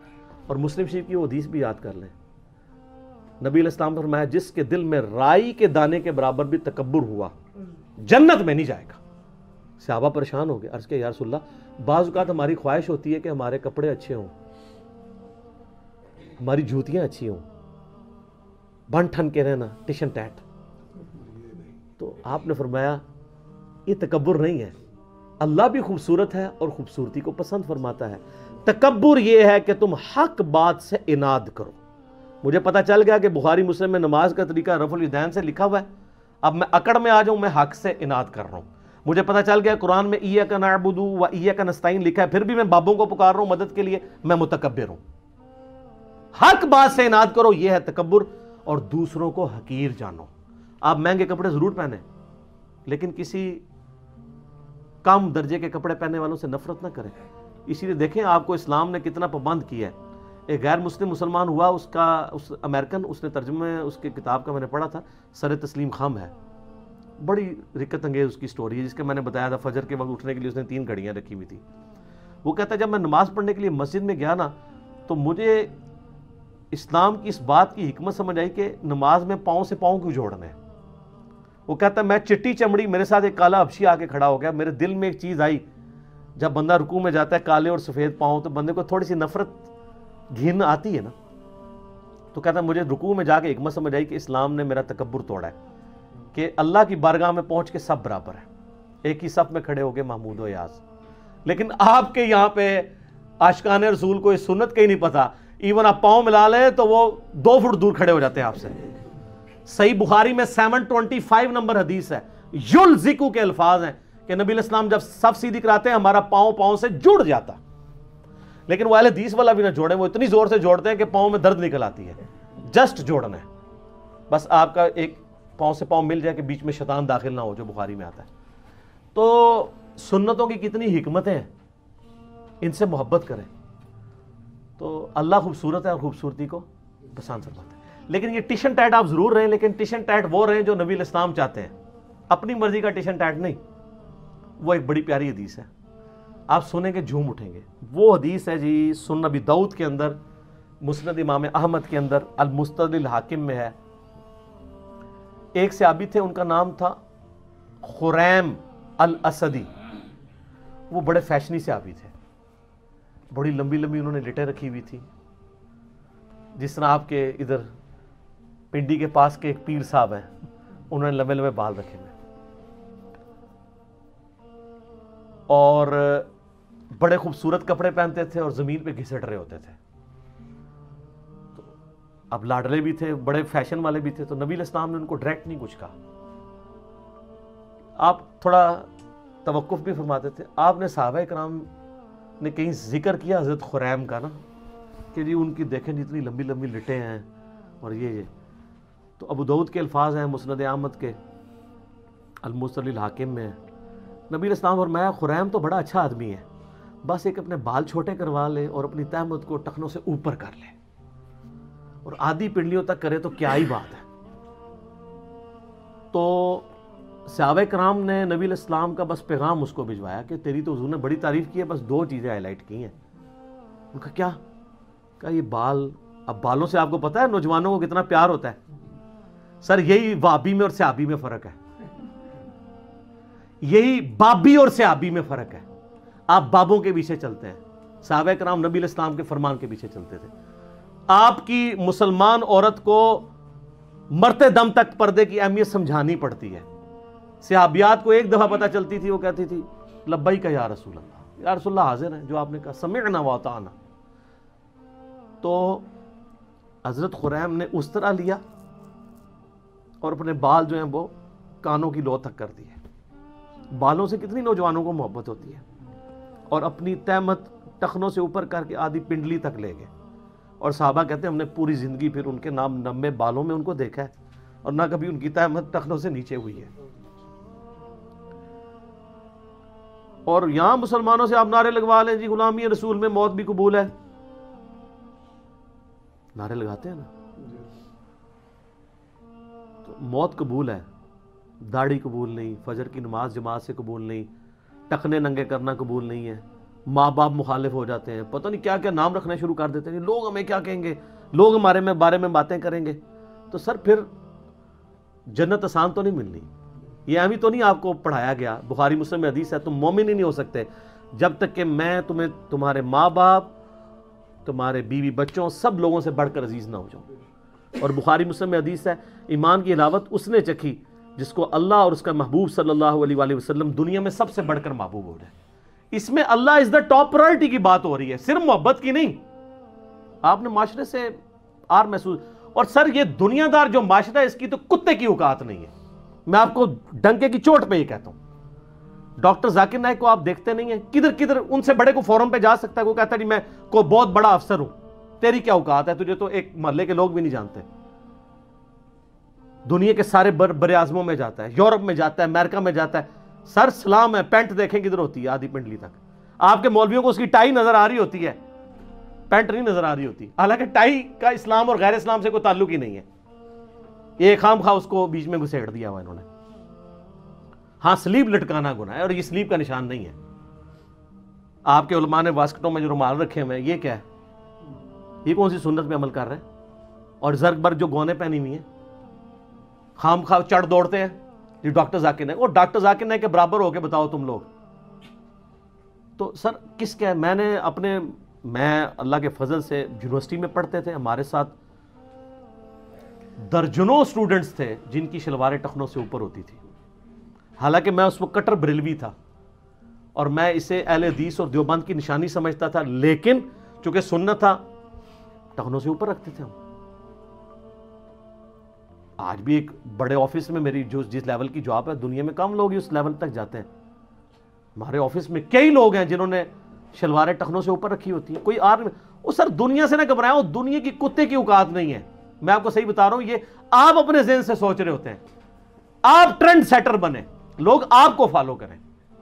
اور مسلم شریف کی وہ حدیث بھی یاد کر لیں، نبی علیہ السلام نے فرمایا جس کے دل میں رائی کے دانے کے برابر بھی تکبر ہوا جنت میں نہیں جائے گا۔ صحابہ پریشان ہو گئے، عرض کیا یا رسول اللہ، بعض اوقات ہماری خواہش ہوتی ہے کہ ہمارے کپڑے اچھے ہوں، ہماری جوتیاں اچھی ہوں، بن ٹھن کے رہنا ٹشن ٹیٹ، تو آپ نے فرمایا یہ تکبر نہیں ہے، اللہ بھی خوبصورت ہے اور خوبصورتی کو پسند فرماتا ہے، تکبر یہ ہے کہ تم حق بات سے اناد کرو۔ مجھے پتا چل گیا کہ بخاری مسلم میں نماز کا طریقہ رفع الیدین سے لکھا ہوا ہے، اب میں اکڑ میں آ جاؤں، میں حق سے اناد کر رہا ہوں۔ مجھے پتا چل گیا قرآن میں ایاک نعبد و ایاک نستعین لکھا ہے، پھر بھی میں بابوں کو پکار رہا ہوں مدد کے لیے، میں متکبر ہوں۔ حق بات سے اناد کرو، یہ ہے تکبر، اور دوسروں کو حقیر جانو۔ آپ مہنگے کپڑے ضرور پہنیں، لیکن کسی کم درجے کے کپڑے پہننے والوں سے نفرت نہ کریں۔ اسی لیے دیکھیں آپ کو اسلام نے کتنا پابند کیا ہے۔ ایک غیر مسلم مسلمان ہوا، اس امریکن، اس نے ترجمہ اس کی کتاب کا میں نے پڑھا تھا، سر تسلیم خم ہے، بڑی رکت انگیز اس کی سٹوری ہے، جس کے میں نے بتایا تھا فجر کے وقت اٹھنے کے لیے اس نے 3 گھڑیاں رکھی ہوئی تھی۔ وہ کہتا ہے جب میں نماز پڑھنے کے لیے مسجد میں گیا نا، تو مجھے اسلام کی اس بات کی حکمت سمجھ آئی کہ نماز میں پاؤں سے پاؤں کیوں جوڑنا ہے۔ وہ کہتا ہے میں چٹی چمڑی، میرے ساتھ ایک کالا حبشی آ کے کھڑا ہو گیا، میرے دل میں ایک چیز آئی، جب بندہ رکوع میں جاتا ہے کالے اور سفید پاؤں، تو بندے کو تھوڑی سی نفرت گھن آتی ہے نا۔ تو کہتا ہے مجھے رکوع میں جا کے حکمت سمجھ آئی کہ اسلام نے میرا تکبر توڑا ہے، کہ اللہ کی بارگاہ میں پہنچ کے سب برابر ہیں، ایک ہی صف میں کھڑے ہو کے محمود و یاز۔ لیکن آپ کے یہاں پہ عاشقان رسول کو یہ سنت کا ہی نہیں پتا، ایون آپ پاؤں ملا لیں تو وہ 2 فٹ دور کھڑے ہو جاتے ہیں آپ سے۔ صحیح بخاری میں 725 نمبر حدیث ہے، یلزقو کے الفاظ ہیں کہ نبی علیہ السلام جب صف سیدھی کراتے ہیں ہمارا پاؤں پاؤں سے جڑ جاتا، لیکن وہ اہل حدیث والا بھی نہ جوڑیں، وہ اتنی زور سے جوڑتے ہیں کہ پاؤں میں درد نکل آتی ہے۔ جسٹ جوڑنا ہے، بس آپ کا ایک پاؤں سے پاؤں مل جائے کہ بیچ میں شیطان داخل نہ ہو، جو بخاری میں آتا ہے۔ تو سنتوں کی کتنی حکمتیں ہیں، ان سے محبت کریں، تو اللہ خوبصورت ہے اور خوبصورتی کو پسند فرماتا ہے۔ لیکن یہ ٹشن ٹیٹ آپ ضرور رہیں، لیکن ٹشن ٹیٹ وہ رہیں جو نبی علیہ السلام چاہتے ہیں، اپنی مرضی کا ٹشن ٹیٹ نہیں۔ وہ ایک بڑی پیاری حدیث ہے، آپ سنیں گے جھوم اٹھیں گے۔ وہ حدیث ہے جی سنن ابی داؤد کے اندر، مسند امام احمد کے اندر، المستدرک الحاکم میں ہے۔ ایک صحابی تھے، ان کا نام تھا خریم الاسدی، وہ بڑے فیشنی صحابی تھے، بڑی لمبی لمبی انہوں نے لٹیں رکھی ہوئی تھی، جس طرح آپ کے ادھر پنڈی کے پاس کے ایک پیر صاحب ہیں، انہوں نے لمبے لمبے بال رکھے ہوئے، اور بڑے خوبصورت کپڑے پہنتے تھے اور زمین پہ گھسٹ رہے ہوتے تھے۔ تو اب لاڈلے بھی تھے، بڑے فیشن والے بھی تھے، تو نبی علیہ السلام نے ان کو ڈائریکٹ نہیں کچھ کہا، آپ تھوڑا توقف بھی فرماتے تھے۔ آپ نے صحابہ کرام نے کہیں ذکر کیا حضرت خریم کا نا، کہ جی ان کی دیکھیں جتنی لمبی لمبی لٹیں ہیں اور یہ تو ابو داؤد کے الفاظ ہیں، مسند احمد کے المستدرک الحاکم میں ہے۔ نبی علیہ السلام فرمایا خریم تو بڑا اچھا آدمی ہے، بس ایک اپنے بال چھوٹے کروا لے اور اپنی تہمت کو ٹخنوں سے اوپر کر لے اور آدھی پنڈلیوں تک کرے تو کیا ہی بات ہے۔ تو صحابہ کرام نے نبی علیہ السلام کا بس پیغام اس کو بھجوایا کہ تیری تو حضور نے بڑی تعریف کی ہے، بس 2 چیزیں ہائی لائٹ کی ہیں۔ ان کا کیا؟ کہا یہ بال، اب بالوں سے آپ کو پتا ہے نوجوانوں کو کتنا پیار ہوتا ہے، سر یہی وابی میں اور صحابی میں فرق ہے، یہی بابی اور صحابی میں فرق ہے۔ آپ بابوں کے پیچھے چلتے ہیں، صحابہ کرام نبی علیہ السلام کے فرمان کے پیچھے چلتے تھے۔ آپ کی مسلمان عورت کو مرتے دم تک پردے کی اہمیت سمجھانی پڑتی ہے۔ صحابیات کو ایک دفعہ پتہ چلتی تھی، وہ کہتی تھی لبیک یا رسول اللہ، یا رسول اللہ حاضر ہیں جو آپ نے کہا، سمعنا واطعنا۔ تو حضرت خریم نے اس طرح لیا اور اپنے بال جو ہیں وہ کانوں کی لو تک کر دیے۔ بالوں سے کتنی نوجوانوں کو محبت ہوتی ہے، اور اپنی تہمت ٹخنوں سے اوپر کر کے آدھی پنڈلی تک لے گئے۔ اور صحابہ کہتے ہیں ہم نے پوری زندگی پھر ان کے نام نمے بالوں میں ان کو دیکھا ہے، اور نہ کبھی ان کی تہمت ٹخنوں سے نیچے ہوئی ہے۔ اور یہاں مسلمانوں سے آپ نعرے لگوا لیں جی غلامی رسول میں موت بھی قبول ہے، نعرے لگاتے ہیں نا، تو موت قبول ہے، داڑھی قبول نہیں، فجر کی نماز جماعت سے قبول نہیں، ٹخنے ننگے کرنا قبول نہیں ہے، ماں باپ مخالف ہو جاتے ہیں، پتہ نہیں کیا کیا نام رکھنا شروع کر دیتے ہیں، لوگ ہمیں کیا کہیں گے، لوگ ہمارے بارے میں باتیں کریں گے، تو سر پھر جنت آسان تو نہیں ملنی. یہ ابھی تو نہیں آپ کو پڑھایا گیا، بخاری مسلم میں حدیث ہے تم مومن ہی نہیں ہو سکتے جب تک کہ میں تمہیں تمہارے ماں باپ، تمہارے بیوی بچوں، سب لوگوں سے بڑھ کر عزیز نہ ہو جاؤں. اور بخاری مسلم میں حدیث ہے ایمان کی حلاوت اس نے چکھی جس کو اللہ اور اس کا محبوب صلی اللہ علیہ وآلہ وسلم دنیا میں سب سے بڑھ کر محبوب ہو جائے. اس میں اللہ از دا ٹاپ پرائرٹی کی بات ہو رہی ہے، صرف محبت کی نہیں. آپ نے معاشرے سے آر محسوس، اور سر یہ دنیا دار جو معاشرہ ہے اس کی تو کتے کی اوقات نہیں ہے. میں آپ کو ڈنکے کی چوٹ پہ یہ کہتا ہوں. ڈاکٹر ذاکر نائک کو آپ دیکھتے نہیں ہیں، کدھر کدھر ان سے بڑے کو فورم پہ جا سکتا ہے، وہ کہتا ہے میں کوئی بہت بڑا افسر ہوں. تیری کیا اوقات ہے، تجھے تو ایک محلے کے لوگ بھی نہیں جانتے. دنیا کے سارے بر اعظموں میں جاتا ہے، یورپ میں جاتا ہے، امریکہ میں جاتا ہے. سر سلام ہے، پینٹ دیکھیں کدھر ہوتی ہے آدھی پنڈلی تک. آپ کے مولویوں کو اس کی ٹائی نظر آ رہی ہوتی ہے، پینٹ نہیں نظر آ رہی ہوتی. حالانکہ ٹائی کا اسلام اور غیر اسلام سے کوئی تعلق ہی نہیں ہے. یہ خام خواہ اس کو بیچ میں گھسیڑ دیا ہوا انہوں نے. ہاں سلیب لٹکانا گناہ ہے، اور یہ سلیب کا نشان نہیں ہے. آپ کے علماء نے واسکٹوں میں جو رومال رکھے ہوئے ہیں، یہ کیا ہے؟ یہ کون سی سنت پہ عمل کر رہے ہیں؟ اور زرگ بر جو گونے پہنی ہوئی ہیں، خام خواہ چڑھ دوڑتے ہیں یہ ڈاکٹر ذاکر نائک. اور ڈاکٹر ذاکر نائک کے برابر ہو کے بتاؤ تم لوگ. تو سر کس کیا، میں اللہ کے فضل سے یونیورسٹی میں پڑھتے تھے، ہمارے ساتھ درجنوں سٹوڈنٹس تھے جن کی شلواریں ٹخنوں سے اوپر ہوتی تھی. حالانکہ میں اس وقت کٹر بریلوی تھا اور میں اسے اہل حدیث اور دیوبند کی نشانی سمجھتا تھا، لیکن چونکہ سنت تھا ٹخنوں سے اوپر رکھتے تھے ہم. آج بھی ایک بڑے آفس میں میری جس لیول کی جاب ہے، دنیا میں کم لوگ ہی اس لیول تک جاتے ہیں. ہمارے آفس میں کئی لوگ ہیں جنہوں نے شلواریں ٹخنوں سے اوپر رکھی ہوتی ہیں. کوئی وہ سر دنیا سے نہ گھبرائیں، وہ دنیا کی کتے کی اوقات نہیں ہے. میں آپ کو صحیح بتا رہا ہوں، یہ آپ اپنے ذہن سے سوچ رہے ہوتے ہیں. آپ ٹرینڈ سیٹر بنے، لوگ آپ کو فالو کریں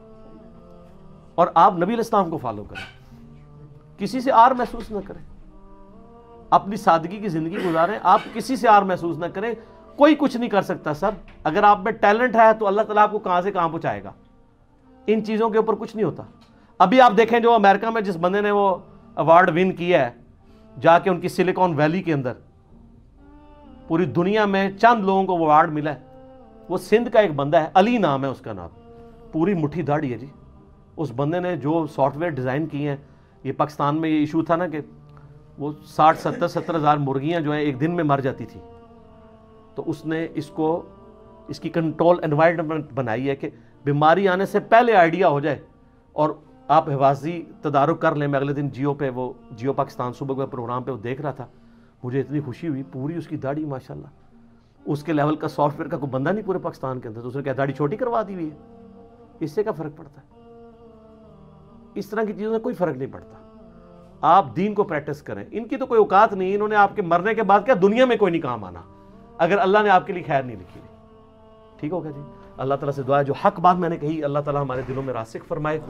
اور آپ نبی علیہ السلام کو فالو کریں. کسی سے آر محسوس نہ کریں، اپنی سادگی کی زندگی گزاریں. آپ کسی سے آر محسوس نہ کریں. کوئی کچھ نہیں کر سکتا سر. اگر آپ میں ٹیلنٹ ہے تو اللہ تعالیٰ آپ کو کہاں سے کہاں پہنچائے گا. ان چیزوں کے اوپر کچھ نہیں ہوتا. ابھی آپ دیکھیں جو امریکہ میں جس بندے نے وہ ایوارڈ ون کیا ہے، جا کے ان کی سلیکون ویلی کے اندر، پوری دنیا میں چند لوگوں کو وہ ایوارڈ ملا ہے. وہ سندھ کا ایک بندہ ہے، علی نام ہے اس کا نام، پوری مٹھی داڑھی ہے جی. اس بندے نے جو سافٹ ویئر ڈیزائن کیے ہیں، یہ پاکستان میں یہ ایشو تھا نا کہ وہ 60-70 ہزار مرغیاں جو ہیں ایک دن میں مر جاتی تھی. تو اس نے اس کی کنٹرول انوائرمنٹ بنائی ہے کہ بیماری آنے سے پہلے آئیڈیا ہو جائے اور آپ حفاظتی تدارک کر لیں. میں اگلے دن جیو پاکستان صبح کے پروگرام پہ وہ دیکھ رہا تھا، مجھے اتنی خوشی ہوئی. پوری اس کی داڑھی ماشاءاللہ، اس کے لیول کا سافٹ ویئر کا کوئی بندہ نہیں پورے پاکستان کے اندر. تو اس نے کیا داڑھی چھوٹی کروا دی ہوئی ہے؟ اس سے کیا فرق پڑتا ہے؟ اس طرح کی چیزوں سے کوئی فرق نہیں پڑتا. آپ دین کو پریکٹس کریں. ان کی تو کوئی اوقات نہیں. انہوں نے آپ کے مرنے کے بعد کیا دنیا میں کوئی نہیں کام آنا اگر اللہ نے آپ کے لیے خیر نہیں لکھی. ٹھیک ہوگا جی. اللہ تعالیٰ سے دعا ہے جو حق بات میں نے کہی اللہ تعالیٰ ہمارے دلوں میں راسخ فرمائے.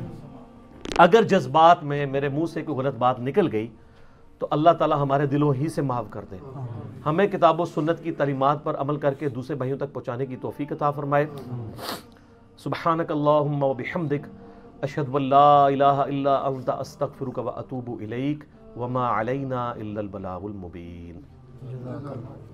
اگر جذبات میں میرے منہ سے کوئی غلط بات نکل گئی تو اللہ تعالیٰ ہمارے دلوں ہی سے معاف کر دے. ہمیں کتاب و سنت کی تعلیمات پر عمل کر کے دوسرے بھائیوں تک پہنچانے کی توفیق عطا فرمائے. سبحانک اللہم و بحمدک، اشہد ان لا الہ الا انت، استغفرک و اتوب الیک، وما علینا الا البلاغ المبین.